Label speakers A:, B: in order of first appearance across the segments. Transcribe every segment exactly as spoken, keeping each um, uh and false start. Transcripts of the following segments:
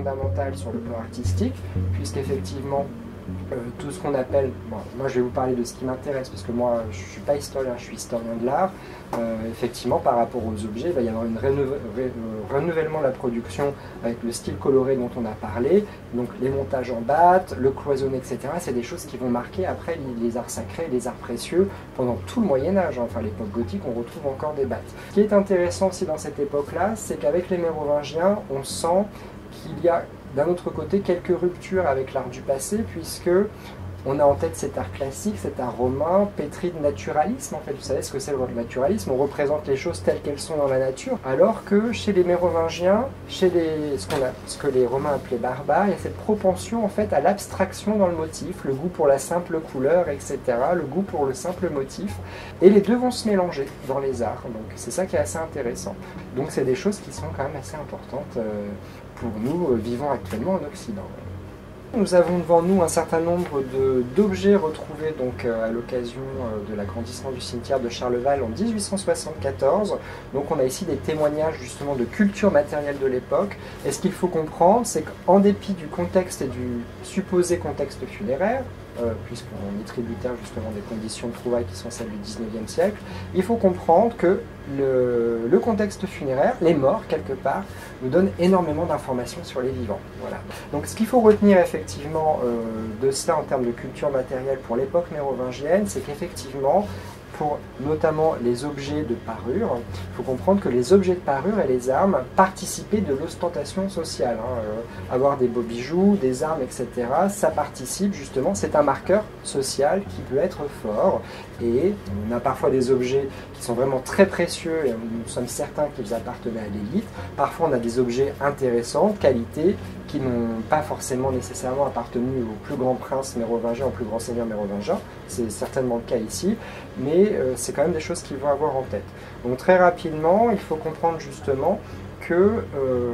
A: fondamentale sur le plan artistique, puisqu'effectivement, Euh, tout ce qu'on appelle, bon, moi je vais vous parler de ce qui m'intéresse, parce que moi je ne suis pas historien, je suis historien de l'art. Euh, effectivement, par rapport aux objets, il va y avoir un renouvellement de la production avec le style coloré dont on a parlé, donc les montages en batte, le cloisonné, et cetera. C'est des choses qui vont marquer après les arts sacrés, les arts précieux pendant tout le Moyen-Âge. Enfin, l'époque gothique, on retrouve encore des battes. Ce qui est intéressant aussi dans cette époque-là, c'est qu'avec les Mérovingiens, on sent qu'il y a d'un autre côté quelques ruptures avec l'art du passé, puisque on a en tête cet art classique, cet art romain, pétri de naturalisme. En fait, vous savez ce que c'est le naturalisme, on représente les choses telles qu'elles sont dans la nature, alors que chez les Mérovingiens, chez les, ce, qu'on a, ce que les Romains appelaient barbares, il y a cette propension en fait à l'abstraction dans le motif, le goût pour la simple couleur, et cetera, le goût pour le simple motif, et les deux vont se mélanger dans les arts, donc c'est ça qui est assez intéressant. Donc c'est des choses qui sont quand même assez importantes euh, pour nous euh, vivant actuellement en Occident. Nous avons devant nous un certain nombre d'objets retrouvés donc, euh, à l'occasion euh, de l'agrandissement du cimetière de Charleval en mille huit cent soixante-quatorze. Donc on a ici des témoignages justement de culture matérielle de l'époque. Et ce qu'il faut comprendre, c'est qu'en dépit du contexte et du supposé contexte funéraire, euh, puisqu'on est tributaire justement des conditions de trouvailles qui sont celles du dix-neuvième siècle, il faut comprendre que le, le contexte funéraire, les morts quelque part, nous donne énormément d'informations sur les vivants. Voilà. Donc ce qu'il faut retenir effectivement euh, de cela en termes de culture matérielle pour l'époque mérovingienne, c'est qu'effectivement, pour notamment les objets de parure, il faut comprendre que les objets de parure et les armes participaient de l'ostentation sociale. Hein. Euh, avoir des beaux bijoux, des armes, et cetera, ça participe justement, c'est un marqueur social qui peut être fort. Et on a parfois des objets qui sont vraiment très précieux et nous sommes certains qu'ils appartenaient à l'élite. Parfois on a des objets intéressants, de qualité, qui n'ont pas forcément nécessairement appartenu au plus grand prince mérovingien, au plus grand seigneur mérovingien. C'est certainement le cas ici, mais euh, c'est quand même des choses qu'il faut avoir en tête. Donc très rapidement, il faut comprendre justement que euh,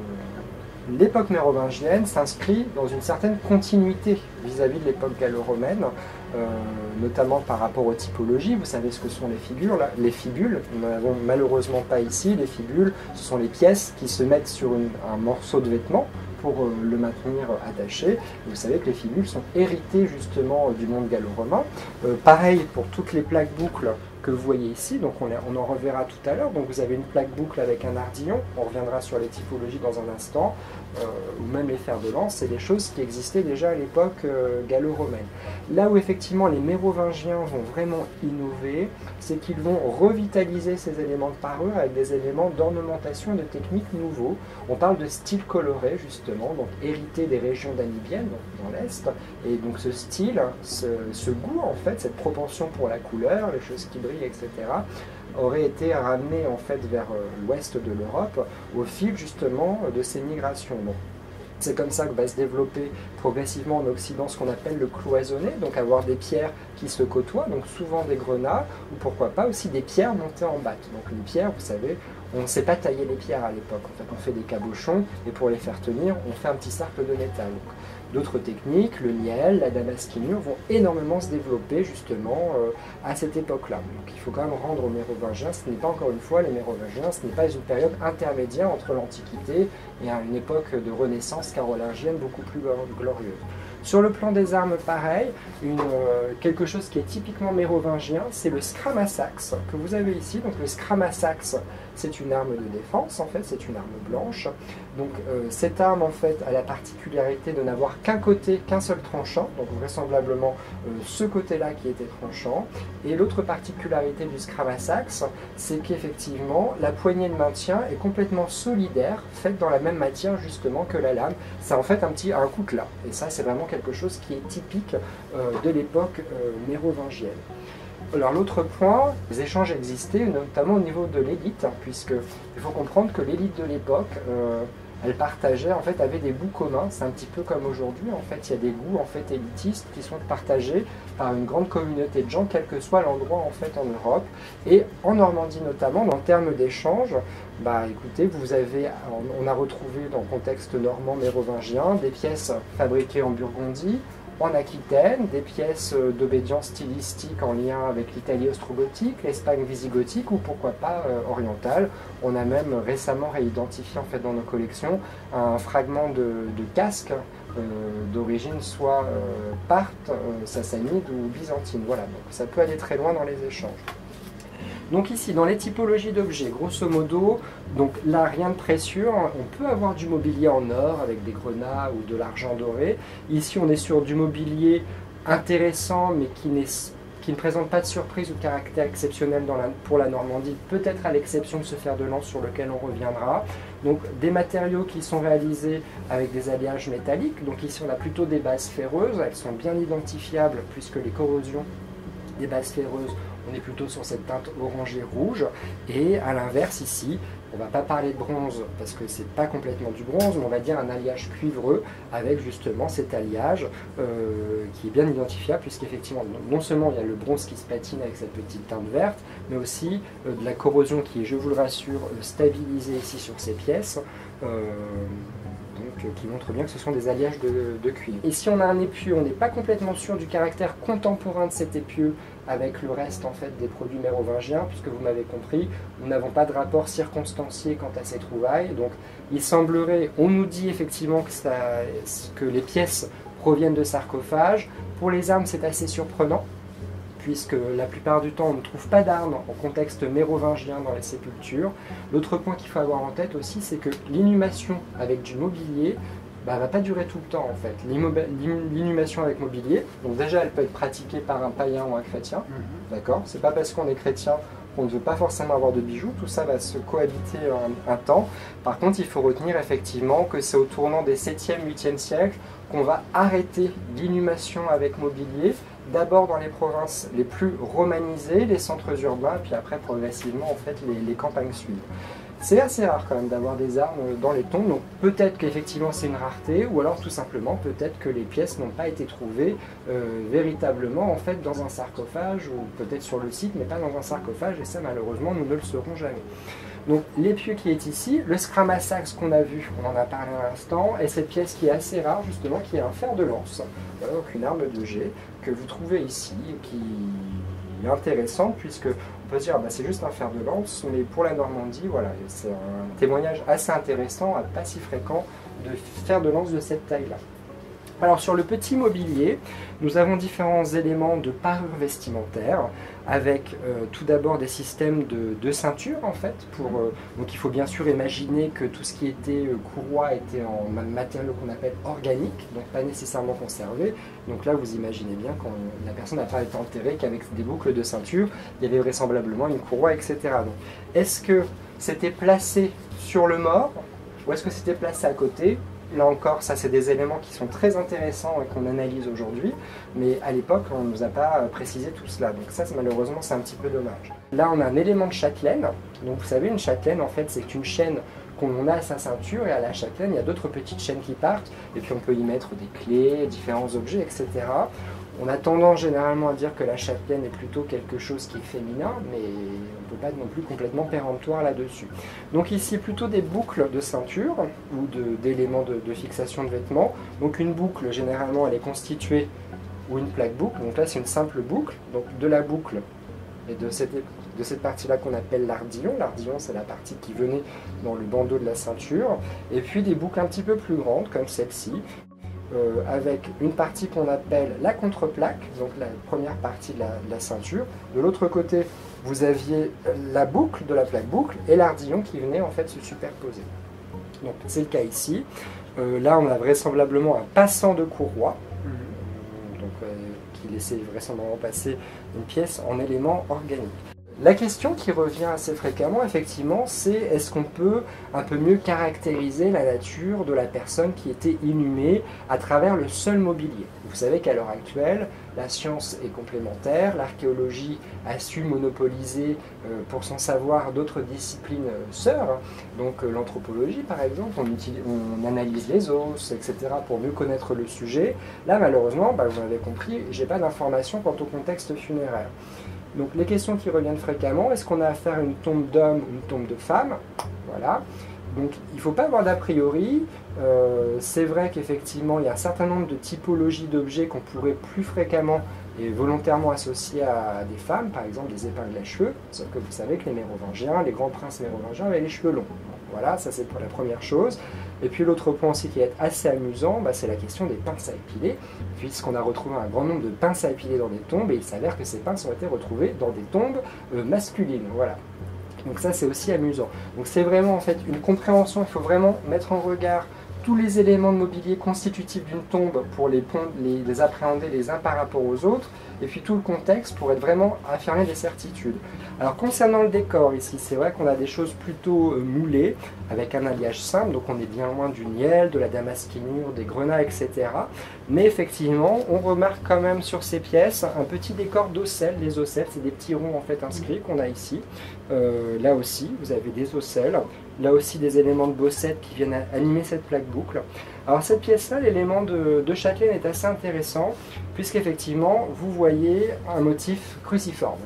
A: l'époque mérovingienne s'inscrit dans une certaine continuité vis-à-vis de l'époque gallo-romaine, euh, notamment par rapport aux typologies. Vous savez ce que sont les figures, là. Les fibules, nous n'en avons malheureusement pas ici. Les fibules, ce sont les pièces qui se mettent sur une, un morceau de vêtement pour euh, le maintenir attaché. Et vous savez que les fibules sont héritées justement du monde gallo-romain. Euh, pareil pour toutes les plaques boucles que vous voyez ici, donc on, on en reverra tout à l'heure. Donc vous avez une plaque boucle avec un ardillon, on reviendra sur les typologies dans un instant, euh, ou même les fers de lance, c'est des choses qui existaient déjà à l'époque euh, gallo-romaine. Là où effectivement les mérovingiens vont vraiment innover, c'est qu'ils vont revitaliser ces éléments de parure avec des éléments d'ornementation et de techniques nouveaux. On parle de style coloré justement, donc hérité des régions danibiennes, donc dans l'Est, et donc ce style, ce, ce goût en fait, cette propension pour la couleur, les choses qui brillent, et cetera, aurait été ramené en fait vers euh, l'ouest de l'Europe au fil justement de ces migrations. Bon. C'est comme ça que va se développer progressivement en Occident ce qu'on appelle le cloisonné, donc avoir des pierres qui se côtoient, donc souvent des grenats, ou pourquoi pas aussi des pierres montées en batte. Donc les pierres, vous savez, on ne sait pas tailler les pierres à l'époque, en fait on fait des cabochons, et pour les faire tenir, on fait un petit cercle de métal. D'autres techniques, le niel, la damasquinure, vont énormément se développer justement euh, à cette époque-là. Donc il faut quand même rendre aux Mérovingiens, ce n'est pas encore une fois les Mérovingiens, ce n'est pas une période intermédiaire entre l'Antiquité et une époque de Renaissance carolingienne beaucoup plus glorieuse. Sur le plan des armes, pareil, une, euh, quelque chose qui est typiquement mérovingien, c'est le scramasax que vous avez ici. Donc le scramasax, c'est une arme de défense, en fait, c'est une arme blanche. Donc euh, cette arme, en fait, a la particularité de n'avoir qu'un côté, qu'un seul tranchant, donc vraisemblablement euh, ce côté-là qui était tranchant. Et l'autre particularité du scramasax, c'est qu'effectivement, la poignée de maintien est complètement solidaire, faite dans la même matière justement que la lame. C'est en fait un petit un coutelas. Et ça, c'est vraiment quelque chose qui est typique euh, de l'époque euh, mérovingienne. Alors l'autre point, les échanges existaient notamment au niveau de l'élite, puisque il faut comprendre que l'élite de l'époque, euh, elle partageait, en fait, avait des goûts communs. C'est un petit peu comme aujourd'hui, en fait, il y a des goûts en fait élitistes qui sont partagés par une grande communauté de gens, quel que soit l'endroit en fait en Europe. Et en Normandie notamment, en termes d'échanges, bah écoutez, vous avez, on a retrouvé dans le contexte normand mérovingien des pièces fabriquées en Burgondie, en Aquitaine, des pièces d'obédience stylistique en lien avec l'Italie ostrogotique, l'Espagne visigothique ou pourquoi pas euh, orientale. On a même récemment réidentifié en fait dans nos collections un fragment de, de casque euh, d'origine soit euh, parthe, euh, sassanide ou byzantine. Voilà, donc ça peut aller très loin dans les échanges. Donc ici, dans les typologies d'objets, grosso modo, donc là, rien de précieux, on peut avoir du mobilier en or avec des grenats ou de l'argent doré. Ici, on est sur du mobilier intéressant, mais qui, qui ne présente pas de surprise ou de caractère exceptionnel dans la, pour la Normandie, peut-être à l'exception de ce fer de lance sur lequel on reviendra. Donc des matériaux qui sont réalisés avec des alliages métalliques. Donc ici, on a plutôt des bases ferreuses, elles sont bien identifiables puisque les corrosions des bases ferreuses, on est plutôt sur cette teinte orangée rouge, et à l'inverse ici, on ne va pas parler de bronze parce que c'est pas complètement du bronze, mais on va dire un alliage cuivreux avec justement cet alliage euh, qui est bien identifiable puisqu'effectivement non seulement il y a le bronze qui se patine avec cette petite teinte verte, mais aussi euh, de la corrosion qui est, je vous le rassure, stabilisée ici sur ces pièces. Euh, Donc, qui montre bien que ce sont des alliages de, de cuivre. Ici on a un épieu, on n'est pas complètement sûr du caractère contemporain de cet épieu avec le reste en fait des produits mérovingiens, puisque vous m'avez compris, nous n'avons pas de rapport circonstancié quant à ces trouvailles. Donc il semblerait, on nous dit effectivement que, ça, que les pièces proviennent de sarcophages. Pour les armes c'est assez surprenant, puisque la plupart du temps on ne trouve pas d'armes en contexte mérovingien dans les sépultures. L'autre point qu'il faut avoir en tête aussi, c'est que l'inhumation avec du mobilier ne bah, va pas durer tout le temps en fait. L'inhumation avec mobilier, donc déjà elle peut être pratiquée par un païen ou un chrétien, mmh. D'accord. C'est pas parce qu'on est chrétien qu'on ne veut pas forcément avoir de bijoux, tout ça va se cohabiter un, un temps. Par contre, il faut retenir effectivement que c'est au tournant des septième huitième siècles qu'on va arrêter l'inhumation avec mobilier, d'abord dans les provinces les plus romanisées, les centres urbains, puis après progressivement en fait les, les campagnes suivent. C'est assez rare quand même d'avoir des armes dans les tombes, donc peut-être qu'effectivement c'est une rareté, ou alors tout simplement peut-être que les pièces n'ont pas été trouvées euh, véritablement en fait dans un sarcophage, ou peut-être sur le site mais pas dans un sarcophage, et ça malheureusement nous ne le saurons jamais. Donc l'épieu qui est ici, le scramasax qu'on a vu, on en a parlé à l'instant, et cette pièce qui est assez rare justement, qui est un fer de lance, donc une arme de jet, que vous trouvez ici, qui est intéressante puisque on peut se dire bah, c'est juste un fer de lance, mais pour la Normandie, voilà, c'est un témoignage assez intéressant, pas si fréquent, de fer de lance de cette taille-là. Alors sur le petit mobilier, nous avons différents éléments de parure vestimentaire avec euh, tout d'abord des systèmes de, de ceinture en fait. Pour, euh, donc il faut bien sûr imaginer que tout ce qui était euh, courroie était en matériau qu'on appelle organique, donc pas nécessairement conservé. Donc là vous imaginez bien quand la personne n'a pas été enterrée qu'avec des boucles de ceinture, il y avait vraisemblablement une courroie, et cetera. Donc est-ce que c'était placé sur le mort ou est-ce que c'était placé à côté? Là encore, ça c'est des éléments qui sont très intéressants et qu'on analyse aujourd'hui, mais à l'époque on ne nous a pas précisé tout cela, donc ça malheureusement c'est un petit peu dommage. Là on a un élément de châtelaine, donc vous savez une châtelaine en fait c'est une chaîne qu'on a à sa ceinture, et à la châtelaine il y a d'autres petites chaînes qui partent, et puis on peut y mettre des clés, différents objets, et cetera. On a tendance généralement à dire que la châtelaine est plutôt quelque chose qui est féminin, mais on ne peut pas non plus complètement péremptoire là-dessus. Donc ici, plutôt des boucles de ceinture ou d'éléments de, de, de fixation de vêtements. Donc une boucle, généralement, elle est constituée, ou une plaque boucle, donc là c'est une simple boucle. Donc de la boucle et de cette, de cette partie-là qu'on appelle l'ardillon. L'ardillon, c'est la partie qui venait dans le bandeau de la ceinture. Et puis des boucles un petit peu plus grandes, comme celle-ci. Euh, avec une partie qu'on appelle la contreplaque, donc la première partie de la, de la ceinture. De l'autre côté, vous aviez la boucle de la plaque boucle et l'ardillon qui venait en fait se superposer. Donc c'est le cas ici. Euh, là, on a vraisemblablement un passant de courroie, mmh. donc, euh, qui laissait vraisemblablement passer une pièce en élément organique. La question qui revient assez fréquemment, effectivement, c'est est-ce qu'on peut un peu mieux caractériser la nature de la personne qui était inhumée à travers le seul mobilier. Vous savez qu'à l'heure actuelle, la science est complémentaire, l'archéologie a su monopoliser euh, pour son savoir d'autres disciplines euh, sœurs, donc euh, l'anthropologie par exemple, on, utilise, on analyse les os, et cetera pour mieux connaître le sujet. Là malheureusement, bah, vous avez compris, j'ai pas d'informations quant au contexte funéraire. Donc les questions qui reviennent fréquemment, est-ce qu'on a affaire à une tombe d'homme ou une tombe de femme? Voilà. Donc il ne faut pas avoir d'a priori. Euh, c'est vrai qu'effectivement il y a un certain nombre de typologies d'objets qu'on pourrait plus fréquemment et volontairement associer à des femmes, par exemple des épingles à cheveux, sauf que vous savez que les mérovingiens, les grands princes mérovingiens avaient les cheveux longs. Voilà, ça c'est pour la première chose. Et puis l'autre point aussi qui est assez amusant, bah, c'est la question des pinces à épiler, puisqu'on a retrouvé un grand nombre de pinces à épiler dans des tombes, et il s'avère que ces pinces ont été retrouvées dans des tombes euh, masculines. Voilà. Donc ça c'est aussi amusant. Donc c'est vraiment en fait une compréhension, il faut vraiment mettre en regard tous les éléments de mobilier constitutifs d'une tombe pour les, les, les appréhender les uns par rapport aux autres, et puis tout le contexte pour être vraiment affirmer des certitudes. Alors concernant le décor ici, c'est vrai qu'on a des choses plutôt euh, moulées, avec un alliage simple, donc on est bien loin du niel, de la damasquinure, des grenats, et cetera. Mais effectivement, on remarque quand même sur ces pièces un petit décor d'ocelles. Les ocelles, c'est des petits ronds en fait inscrits qu'on a ici. Euh, là aussi, vous avez des ocelles. Là aussi, des éléments de bossettes qui viennent animer cette plaque boucle. Alors cette pièce-là, l'élément de, de châtelaine est assez intéressant, puisqu'effectivement, vous voyez un motif cruciforme.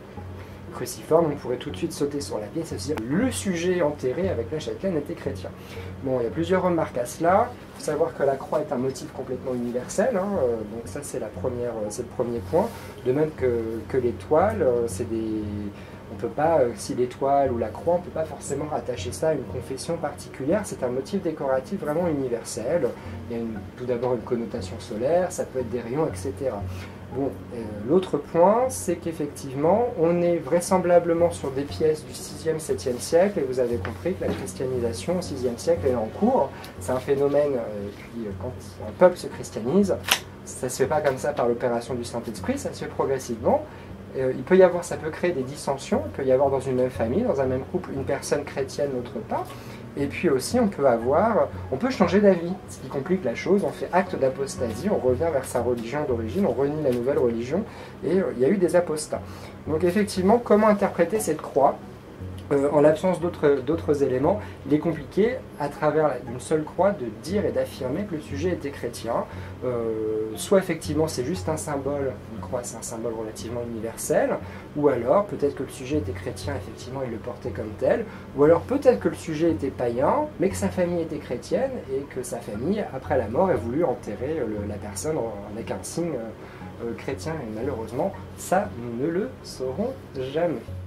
A: Cruciforme, on pourrait tout de suite sauter sur la pièce et se dire le sujet enterré avec la châtelaine était chrétien. Bon, il y a plusieurs remarques à cela. Il faut savoir que la croix est un motif complètement universel, hein, euh, donc ça c'est la première, c'est le premier point. De même que, que l'étoile, euh, c'est des... On peut pas, euh, si l'étoile ou la croix, on ne peut pas forcément rattacher ça à une confession particulière. C'est un motif décoratif vraiment universel. Il y a une, tout d'abord une connotation solaire, ça peut être des rayons, et cetera. Bon, euh, l'autre point, c'est qu'effectivement, on est vraisemblablement sur des pièces du sixième septième siècle, et vous avez compris que la christianisation au sixième siècle est en cours. C'est un phénomène, euh, et puis euh, quand un peuple se christianise, ça ne se fait pas comme ça par l'opération du Saint-Esprit, ça se fait progressivement. Euh, il peut y avoir, ça peut créer des dissensions, il peut y avoir dans une même famille, dans un même couple, une personne chrétienne, l'autre pas. Et puis aussi, on peut avoir, on peut changer d'avis, ce qui complique la chose. On fait acte d'apostasie, on revient vers sa religion d'origine, on renie la nouvelle religion, et euh, il y a eu des apostats. Donc effectivement, comment interpréter cette croix ? Euh, en l'absence d'autres éléments, il est compliqué, à travers une seule croix, de dire et d'affirmer que le sujet était chrétien. Euh, soit effectivement c'est juste un symbole, une croix c'est un symbole relativement universel, ou alors peut-être que le sujet était chrétien, effectivement il le portait comme tel, ou alors peut-être que le sujet était païen, mais que sa famille était chrétienne, et que sa famille, après la mort, a voulu enterrer le, la personne avec un signe euh, chrétien, et malheureusement, ça, nous ne le saurons jamais.